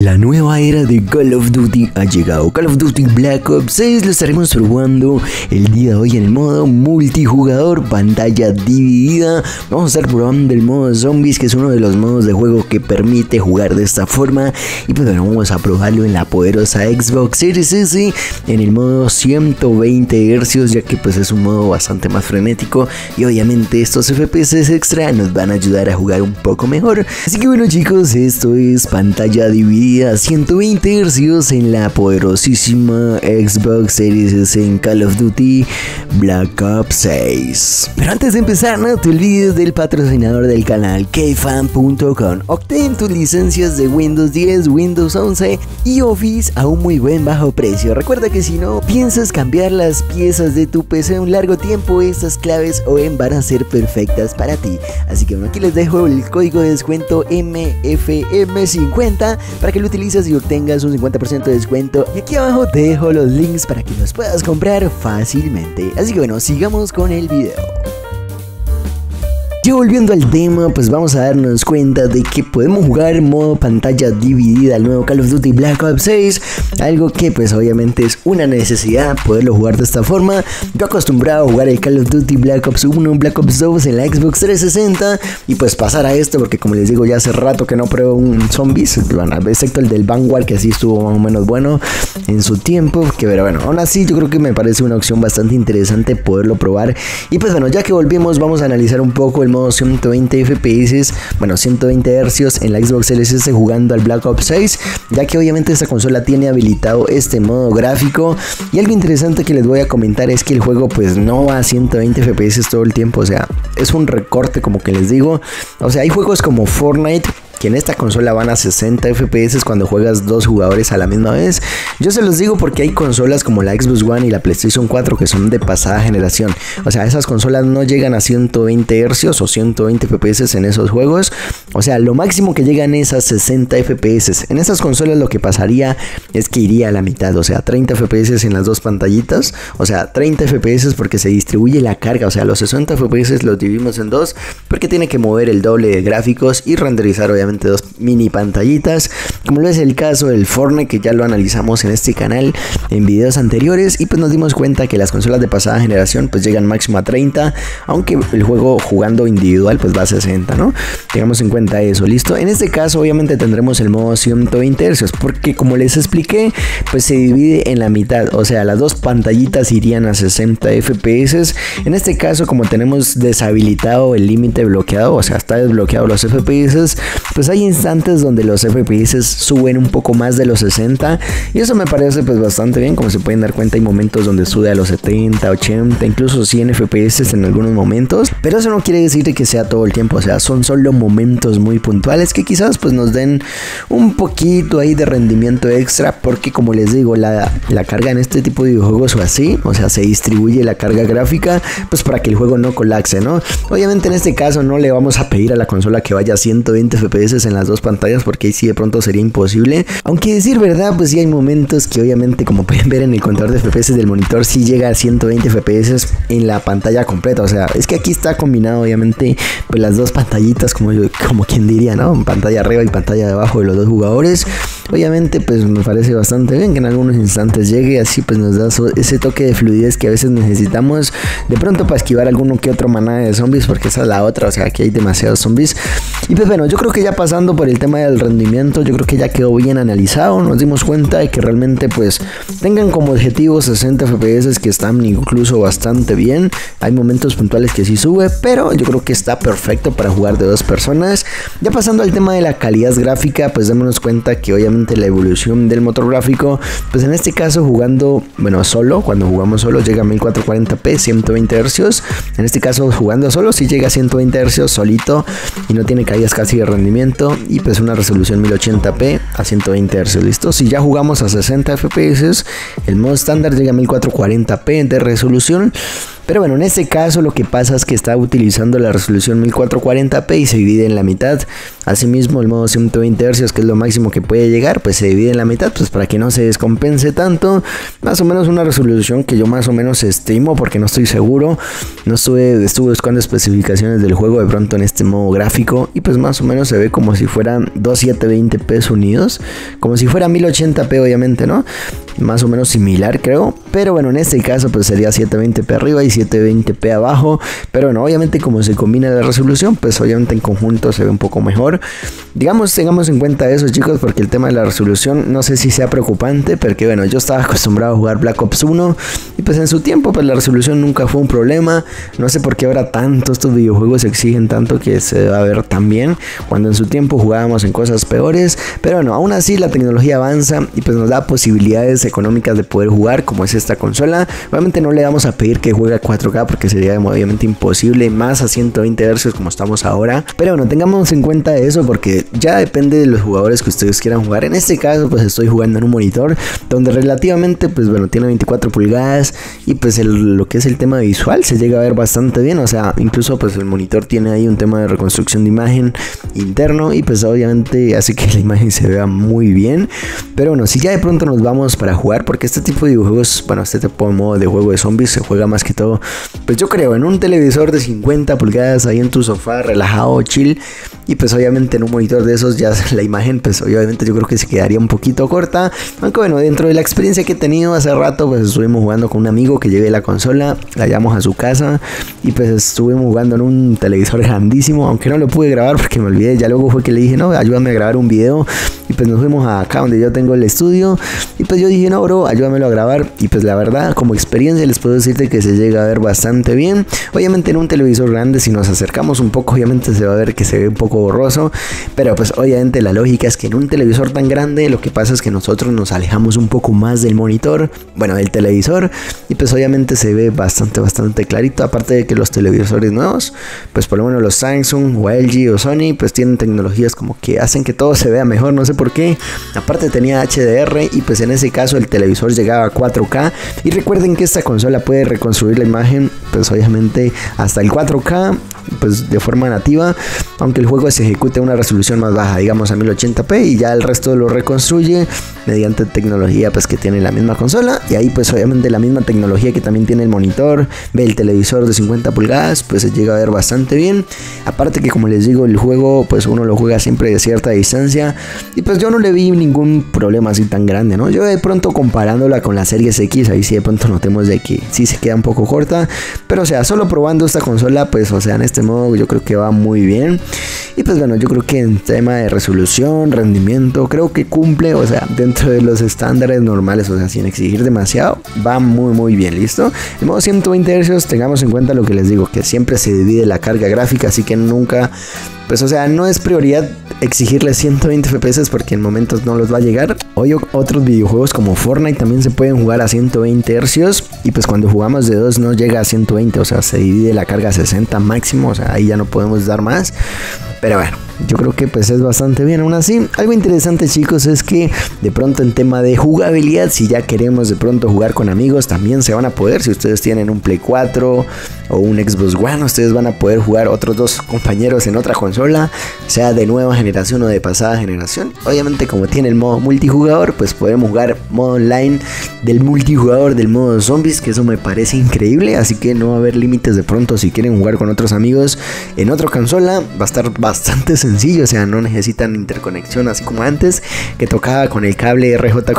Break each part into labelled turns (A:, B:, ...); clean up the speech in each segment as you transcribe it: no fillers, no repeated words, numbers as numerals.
A: La nueva era de Call of Duty ha llegado. Call of Duty Black Ops 6 lo estaremos probando el día de hoy en el modo multijugador, pantalla dividida. Vamos a estar probando el modo zombies, que es uno de los modos de juego que permite jugar de esta forma. Y pues bueno, vamos a probarlo en la poderosa Xbox Series S en el modo 120 Hz, ya que pues es un modo bastante más frenético. Y obviamente estos FPS extra nos van a ayudar a jugar un poco mejor. Así que bueno chicos, esto es pantalla dividida 120 Hz en la poderosísima Xbox Series S en Call of Duty Black Ops 6. Pero antes de empezar, no te olvides del patrocinador del canal, kfan.com. Obtén tus licencias de Windows 10, Windows 11 y Office a un muy buen bajo precio. Recuerda que si no piensas cambiar las piezas de tu PC un largo tiempo, estas claves OEM van a ser perfectas para ti. Así que bueno, aquí les dejo el código de descuento MFM50 para que lo utilices y obtengas un 50% de descuento. Y aquí abajo te dejo los links para que los puedas comprar fácilmente. Así que bueno, sigamos con el video. Ya volviendo al tema, pues vamos a darnos cuenta de que podemos jugar en modo pantalla dividida al nuevo Call of Duty Black Ops 6, algo que pues obviamente es una necesidad poderlo jugar de esta forma. Yo acostumbrado a jugar el Call of Duty Black Ops 1, Black Ops 2 en la Xbox 360 y pues pasar a esto porque como les digo ya hace rato que no pruebo un zombies, bueno, excepto el del Vanguard que sí estuvo más o menos bueno en su tiempo, que pero bueno, aún así yo creo que me parece una opción bastante interesante poderlo probar. Y pues bueno, ya que volvimos vamos a analizar un poco el modo 120 FPS, bueno 120 Hz en la Xbox Series S jugando al Black Ops 6, ya que obviamente esta consola tiene habilitado este modo gráfico. Y algo interesante que les voy a comentar es que el juego pues no va a 120 FPS todo el tiempo, o sea, es un recorte como que les digo. O sea, hay juegos como Fortnite que en esta consola van a 60 FPS cuando juegas dos jugadores a la misma vez. Yo se los digo porque hay consolas como la Xbox One y la PlayStation 4 que son de pasada generación. O sea, esas consolas no llegan a 120 Hz o 120 FPS en esos juegos. O sea, lo máximo que llegan es a 60 FPS. En esas consolas lo que pasaría es que iría a la mitad, o sea, 30 FPS en las dos pantallitas. O sea, 30 FPS porque se distribuye la carga. O sea, los 60 FPS los dividimos en dos porque tiene que mover el doble de gráficos y renderizar obviamente dos mini pantallitas, como lo es el caso del Fortnite, que ya lo analizamos en este canal en videos anteriores. Y pues nos dimos cuenta que las consolas de pasada generación pues llegan máximo a 30, aunque el juego jugando individual pues va a 60, ¿no? Tengamos en cuenta eso, ¿listo? En este caso obviamente tendremos el modo 120 Hz porque como les expliqué pues se divide en la mitad, o sea las dos pantallitas irían a 60 FPS. En este caso como tenemos deshabilitado el límite bloqueado, o sea está desbloqueado los FPS, pues hay instantes donde los FPS suben un poco más de los 60 y eso me parece pues bastante bien. Como se pueden dar cuenta hay momentos donde sube a los 70, 80, incluso 100 FPS en algunos momentos, pero eso no quiere decir que sea todo el tiempo, o sea son solo momentos muy puntuales que quizás pues nos den un poquito ahí de rendimiento extra, porque como les digo la carga en este tipo de videojuegos o así, o sea se distribuye la carga gráfica pues para que el juego no colapse, ¿no? Obviamente en este caso no le vamos a pedir a la consola que vaya a 120 FPS en las dos pantallas porque ahí sí de pronto sería imposible, aunque decir verdad pues sí hay momentos que obviamente como pueden ver en el contador de FPS del monitor sí llega a 120 FPS en la pantalla completa. O sea es que aquí está combinado obviamente pues las dos pantallitas como quien diría, ¿no? Pantalla arriba y pantalla de abajo de los dos jugadores. Obviamente pues me parece bastante bien que en algunos instantes llegue, así pues nos da ese toque de fluidez que a veces necesitamos de pronto para esquivar alguno que otro manada de zombies, porque esa es la otra, o sea aquí hay demasiados zombies. Y pues bueno, yo creo que ya pasando por el tema del rendimiento, yo creo que ya quedó bien analizado. Nos dimos cuenta de que realmente pues tengan como objetivo 60 FPS, que están incluso bastante bien. Hay momentos puntuales que sí sube, pero yo creo que está perfecto para jugar de dos personas. Ya pasando al tema de la calidad gráfica, pues démonos cuenta que obviamente la evolución del motor gráfico, pues en este caso jugando, bueno solo, cuando jugamos solo llega a 1440p, 120 Hz. En este caso jugando solo sí llega a 120 Hz solito y no tiene caídas casi de rendimiento, y pues una resolución 1080p a 120 Hz, listo. Si ya jugamos a 60 FPS, el modo estándar llega a 1440p de resolución. Pero bueno, en este caso lo que pasa es que está utilizando la resolución 1440p y se divide en la mitad. Asimismo el modo 120 Hz, que es lo máximo que puede llegar, pues se divide en la mitad, pues para que no se descompense tanto. Más o menos una resolución que yo más o menos estimo, porque no estoy seguro, no estuve buscando especificaciones del juego de pronto en este modo gráfico, y pues más o menos se ve como si fueran dos 720p unidos, como si fuera 1080p obviamente, ¿no? Más o menos similar creo, pero bueno, en este caso pues sería 720p arriba y 720p abajo. Pero bueno, obviamente como se combina la resolución, pues obviamente en conjunto se ve un poco mejor. Digamos, tengamos en cuenta eso, chicos, porque el tema de la resolución no sé si sea preocupante, porque bueno, yo estaba acostumbrado a jugar Black Ops 1 y pues en su tiempo pues la resolución nunca fue un problema. No sé por qué ahora tanto estos videojuegos exigen tanto que se va a ver tan bien, cuando en su tiempo jugábamos en cosas peores. Pero bueno, aún así la tecnología avanza y pues nos da posibilidades económicas de poder jugar, como es esta consola. Obviamente no le vamos a pedir que juegue a 4K porque sería obviamente imposible, más a 120 Hz como estamos ahora. Pero bueno, tengamos en cuenta eso, porque ya depende de los jugadores que ustedes quieran jugar. En este caso pues estoy jugando en un monitor donde relativamente pues bueno, tiene 24 pulgadas y pues lo que es el tema visual se llega a ver bastante bien. O sea, incluso pues el monitor tiene ahí un tema de reconstrucción de imagen interno y pues obviamente hace que la imagen se vea muy bien. Pero bueno, si ya de pronto nos vamos para jugar, porque este tipo de juegos, bueno, este tipo de modo de juego de zombies se juega más que todo, pues yo creo, en un televisor de 50 pulgadas ahí en tu sofá, relajado, chill. Y pues obviamente en un monitor de esos ya la imagen pues obviamente yo creo que se quedaría un poquito corta. Aunque bueno, dentro de la experiencia que he tenido hace rato, pues estuvimos jugando con un amigo que llevé la consola, la llevamos a su casa y pues estuvimos jugando en un televisor grandísimo, aunque no lo pude grabar porque me olvidé. Ya luego fue que le dije, no, ayúdame a grabar un video. Y pues nos fuimos acá donde yo tengo el estudio y pues yo dije, no bro, ayúdamelo a grabar. Y pues la verdad, como experiencia les puedo decirte que se llega a ver bastante bien. Obviamente en un televisor grande, si nos acercamos un poco, obviamente se va a ver que se ve un poco borroso, pero pues obviamente la lógica es que en un televisor tan grande lo que pasa es que nosotros nos alejamos un poco más del monitor, bueno, del televisor, y pues obviamente se ve bastante clarito. Aparte de que los televisores nuevos, pues por lo menos los Samsung o LG o Sony, pues tienen tecnologías como que hacen que todo se vea mejor, no sé por qué. Aparte tenía HDR y pues en ese caso el televisor llegaba a 4K. Y recuerden que esta consola puede reconstruir la imagen pues obviamente hasta el 4K pues de forma nativa, aunque el juego se ejecute a una resolución más baja, digamos a 1080p, y ya el resto lo reconstruye mediante tecnología pues que tiene la misma consola. Y ahí pues obviamente la misma tecnología que también tiene el monitor, ve el televisor de 50 pulgadas, pues se llega a ver bastante bien. Aparte que como les digo, el juego pues uno lo juega siempre de cierta distancia y pues yo no le vi ningún problema así tan grande, ¿no? Yo de pronto comparándola con la Series X, ahí sí de pronto notemos de que sí se queda un poco corta, pero o sea, solo probando esta consola pues o sea, en este modo yo creo que va muy bien. Y pues bueno, yo creo que en tema de resolución, rendimiento, creo que cumple, o sea, dentro de los estándares normales, o sea, sin exigir demasiado, va muy bien, ¿listo? En modo 120 Hz, tengamos en cuenta lo que les digo, que siempre se divide la carga gráfica, así que nunca, pues o sea, no es prioridad exigirle 120 FPS porque en momentos no los va a llegar. Hoy otros videojuegos como Fortnite también se pueden jugar a 120 Hz y pues cuando jugamos de 2 no llega a 120, o sea, se divide la carga a 60 máximo, o sea, ahí ya no podemos dar más. Pero bueno, yo creo que pues es bastante bien. Aún así, algo interesante, chicos, es que de pronto en tema de jugabilidad, si ya queremos de pronto jugar con amigos, también se van a poder. Si ustedes tienen un Play 4 o un Xbox One, ustedes van a poder jugar otros dos compañeros en otra consola, sea de nueva generación o de pasada generación. Obviamente como tiene el modo multijugador, pues podemos jugar modo online del multijugador del modo zombies, que eso me parece increíble. Así que no va a haber límites de pronto si quieren jugar con otros amigos en otra consola. Va a estar bastante sencillo, o sea, no necesitan interconexión así como antes, que tocaba con el cable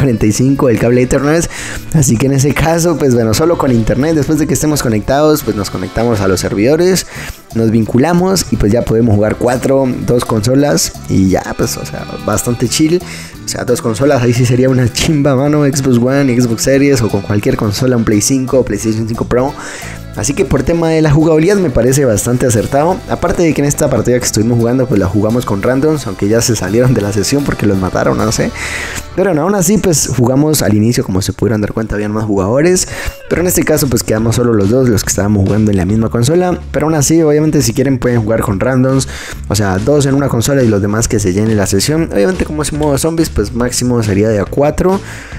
A: RJ45, el cable Ethernet. Así que en ese caso, pues bueno, solo con internet, después de que estemos conectados, pues nos conectamos a los servidores, nos vinculamos y pues ya podemos jugar dos consolas y ya, pues, o sea, bastante chill. O sea, dos consolas, ahí sí sería una chimba, mano, Xbox One y Xbox Series, o con cualquier consola, un Play 5 o PlayStation 5 Pro. Así que por tema de la jugabilidad me parece bastante acertado. Aparte de que en esta partida que estuvimos jugando pues la jugamos con randoms, aunque ya se salieron de la sesión porque los mataron, no sé. Pero no, aún así pues jugamos al inicio, como se pudieron dar cuenta habían más jugadores. Pero en este caso pues quedamos solo los dos, los que estábamos jugando en la misma consola. Pero aún así obviamente si quieren pueden jugar con randoms, o sea, dos en una consola y los demás que se llenen la sesión. Obviamente como es modo zombies pues máximo sería de a 4.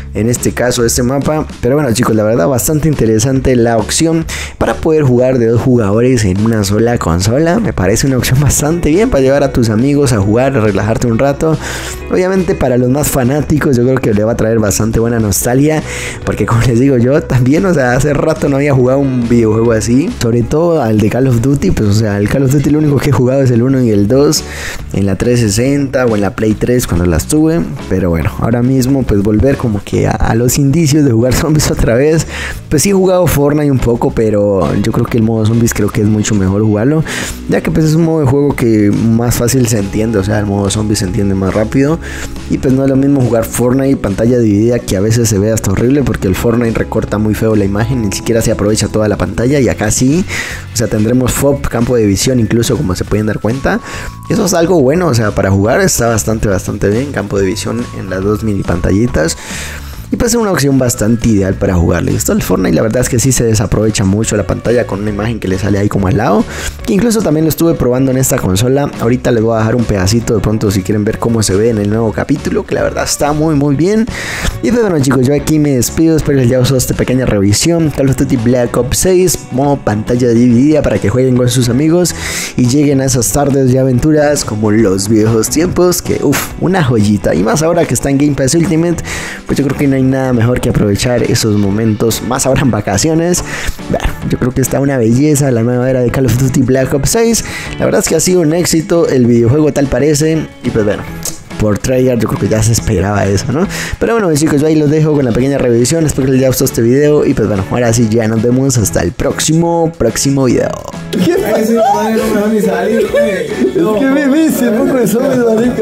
A: en este caso este mapa. Pero bueno chicos, la verdad bastante interesante la opción para poder jugar de 2 jugadores en una sola consola. Me parece una opción bastante bien para llevar a tus amigos a jugar, a relajarte un rato. Obviamente para los más fanáticos yo creo que le va a traer bastante buena nostalgia, porque como les digo yo también, o sea, hace rato no había jugado un videojuego así, sobre todo al de Call of Duty. Pues o sea, el Call of Duty lo único que he jugado es el 1 y el 2 en la 360 o en la Play 3 cuando las tuve. Pero bueno, ahora mismo pues volver como que a los indicios de jugar zombies otra vez. Pues sí he jugado Fortnite un poco, pero yo creo que el modo zombies creo que es mucho mejor jugarlo, ya que pues es un modo de juego que más fácil se entiende. O sea, el modo zombies se entiende más rápido, y pues no es lo mismo jugar Fortnite pantalla dividida, que a veces se ve hasta horrible porque el Fortnite recorta muy feo la imagen, ni siquiera se aprovecha toda la pantalla, y acá sí, o sea, tendremos FOV, campo de visión incluso, como se pueden dar cuenta. Eso es algo bueno, o sea, para jugar está bastante bien, campo de visión en las 2 mini pantallitas. Y pues es una opción bastante ideal para jugarle. Esto el Fortnite la verdad es que sí se desaprovecha mucho la pantalla con una imagen que le sale ahí como al lado, que incluso también lo estuve probando en esta consola. Ahorita les voy a dejar un pedacito de pronto si quieren ver cómo se ve en el nuevo capítulo, que la verdad está muy bien. Y pues bueno chicos, yo aquí me despido, espero que les haya gustado esta pequeña revisión. Call of Duty Black Ops 6, modo pantalla dividida para que jueguen con sus amigos y lleguen a esas tardes de aventuras como los viejos tiempos, que uff, una joyita. Y más ahora que está en Game Pass Ultimate, pues yo creo que no hay nada mejor que aprovechar esos momentos, más ahora en vacaciones. Bueno, yo creo que está una belleza la nueva era de Call of Duty Black Ops 6. La verdad es que ha sido un éxito el videojuego, tal parece. Y pues bueno, por Treyarch yo creo que ya se esperaba eso, ¿no? Pero bueno chicos, yo ahí los dejo con la pequeña revisión. Espero que les haya gustado este video. Y pues bueno, ahora sí ya nos vemos hasta el próximo video.
B: ¿Qué pasa? No me ni salir,
A: Es que me viste, poco de zombies, marica,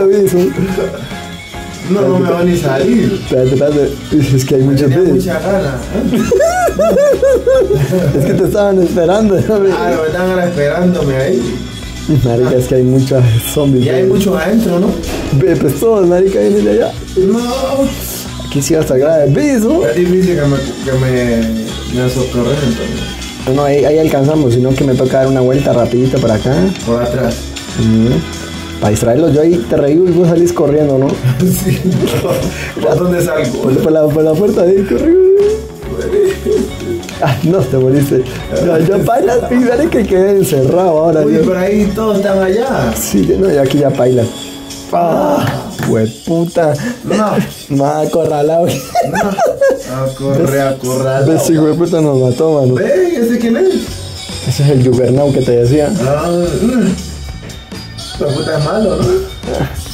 B: no me va ni salir.
A: Espérate, es que hay muchos videos.
B: Mucha gana.
A: Es que te estaban esperando, hombre.
B: Ah, me estaban esperándome ahí.
A: Marica, es que hay muchos zombies.
B: Y hay muchos adentro, ¿no?
A: Ve, pues todos, marica, vienen de allá.
B: No.
A: Aquí sí va a estar grave. ¿Ves, no?
B: Es difícil que me socorren entonces.
A: No, ahí alcanzamos, sino que me toca dar una vuelta rapidito para acá.
B: Por atrás.
A: Para distraerlos, yo ahí te reír y vos salís corriendo, ¿no?
B: Sí. ¿Por dónde salgo?
A: Por la puerta de ahí, corriendo. Ah, no, te moriste. No, ya bailas, fíjate que quedé encerrado ahora.
B: Uy, por ahí todos están allá.
A: Sí, no, y aquí ya bailas. Hueputa.
B: No.
A: Acorralado.
B: No. Acorralado.
A: Ves, si hueputa nos mató, mano.
B: Ve, ¿ese quién es?
A: Ese es el Juggernaut que te decía.
B: La puta es malo, ¿no?